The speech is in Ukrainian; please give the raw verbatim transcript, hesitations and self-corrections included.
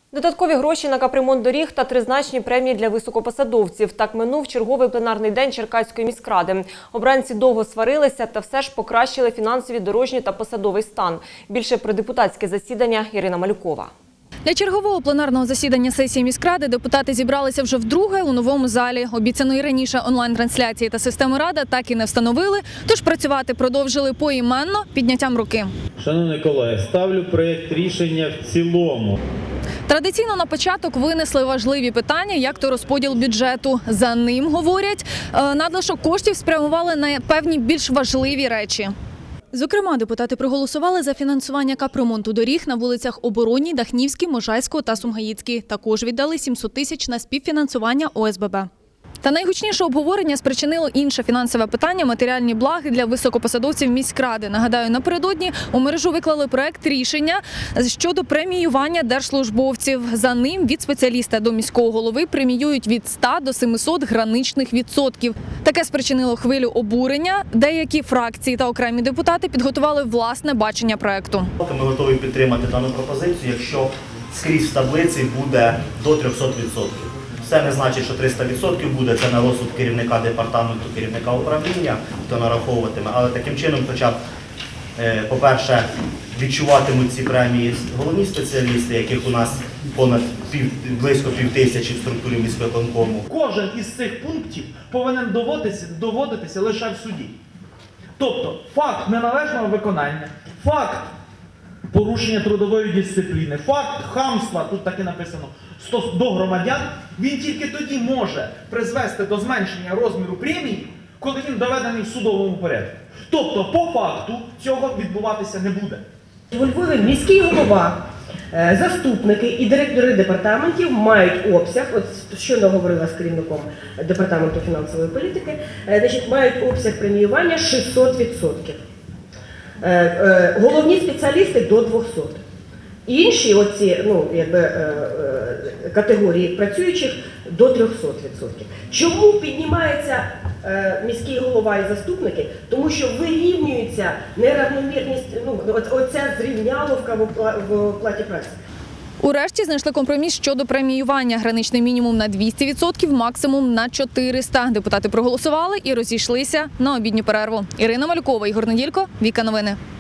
Додаткові гроші на капремонт доріг та тризначні премії для високопосадовців. Так минув черговий пленарний день Черкаської міськради. Обранці довго сварилися та все ж покращили фінансові, дорожні та посадовий стан. Більше про депутатське засідання Ірина Малюкова. Для чергового пленарного засідання сесії міськради депутати зібралися вже вдруге у новому залі. Обіцяної раніше онлайн-трансляції та системи «Рада» так і не встановили, тож працювати продовжили поіменно підняттям руки. Шановні колеги, ставлю проєкт рішення в цілому. Традиційно на початок винесли важливі питання, як то розподіл бюджету. За ним, говорять, надлишок коштів спрямували на певні більш важливі речі. Зокрема, депутати проголосували за фінансування капремонту доріг на вулицях Оборонній, Дахнівській, Можайського та Сумгаїцькій. Також віддали сімсот тисяч на співфінансування О С Б Б. Та найгучніше обговорення спричинило інше фінансове питання – матеріальні благи для високопосадовців міськради. Нагадаю, напередодні у мережу виклали проект рішення щодо преміювання держслужбовців. За ним від спеціаліста до міського голови преміюють від ста до семисот граничних відсотків. Таке спричинило хвилю обурення. Деякі фракції та окремі депутати підготували власне бачення проекту. Ми готові підтримати дану пропозицію, якщо скрізь в таблиці буде до трьохсот відсотків. Це не значить, що триста відсотків буде, це на розсуд керівника департаменту, керівника управління, хто нараховуватиме. Але таким чином, хоча б, по-перше, відчуватимуть ці премії головні спеціалісти, яких у нас понад пів, близько півтисячі в структурі міськвиконкому. Кожен із цих пунктів повинен доводитися, доводитися лише в суді. Тобто факт неналежного виконання, факт порушення трудової дисципліни, факт хамства, тут так і написано, до громадян, він тільки тоді може призвести до зменшення розміру премії, коли він доведений в судовому порядку. Тобто, по факту, цього відбуватися не буде. У Львові міський голова, заступники і директори департаментів мають обсяг, от щойно говорила з керівником департаменту фінансової політики, значить, мають обсяг преміювання шістсот відсотків. Головні спеціалісти до двохсот. Інші оці, ну, якби, категорії працюючих до трьохсот відсотків. Чому піднімається міський голова і заступники? Тому що вирівнюється неравномірність, ну, оця зрівняловка в оплаті праці. Урешті знайшли компроміс щодо преміювання. Граничний мінімум на двісті відсотків, максимум на чотириста. Депутати проголосували і розійшлися на обідню перерву. Ірина Малюкова, Ігор Неділько, Віка Новини.